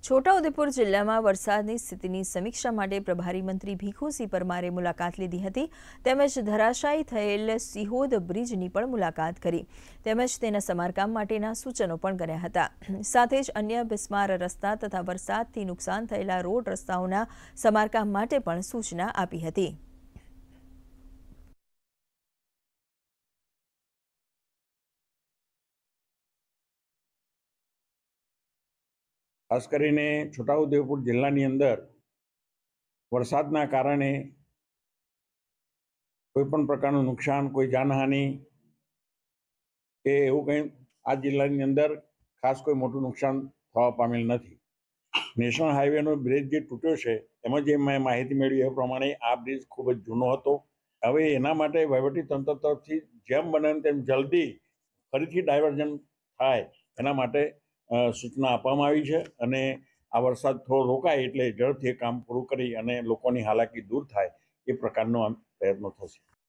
છોટાઉદેપુર જિલ્લામાં વરસાદની સ્થિતિની સમીક્ષા માટે પ્રભારી મંત્રી ભીખુસિંહ પરમારે મુલાકાત લીધી હતી તેમજ ધરાશાયી થયેલ સિહોદ બ્રિજની પણ મુલાકાત કરી તેમજ તેના સમારકામ માટેના સૂચનો પણ કર્યા હતા। સાથે જ અન્ય બિસ્માર રસ્તા તથા વરસાદથી નુકસાન થયેલા રોડ રસ્તાઓના સમારકામ માટે પણ સૂચના આપી હતી। खास करीने छोटाउदेपुर जिल्लानी अंदर वरसादना कारणे कोईपण प्रकारनुं नुकसान, कोई जानहानि के एवुं कंई आ जिल्लानी अंदर खास कोई मोटुं नुकसान थवा पामेल नथी। नेशनल हाईवेनो ब्रिज जे तूट्यो छे एमां जे मैं माहिती मेळवी ए प्रमाणे आ ब्रिज खूब ज जूनो हतो। हवे एना माटे वहीवटी तंत्र तरफथी जेम बने तेम जल्दी फरीथी डायवर्जन थाय एना माटे सूचना आपवामां आवी छे अने आ वरसाद थोड़ो रोकाय एटले झड़पथी काम पूरुं करी अने लोकोनी हालाकी दूर थाय ए प्रकारनो प्रयत्नो थशे।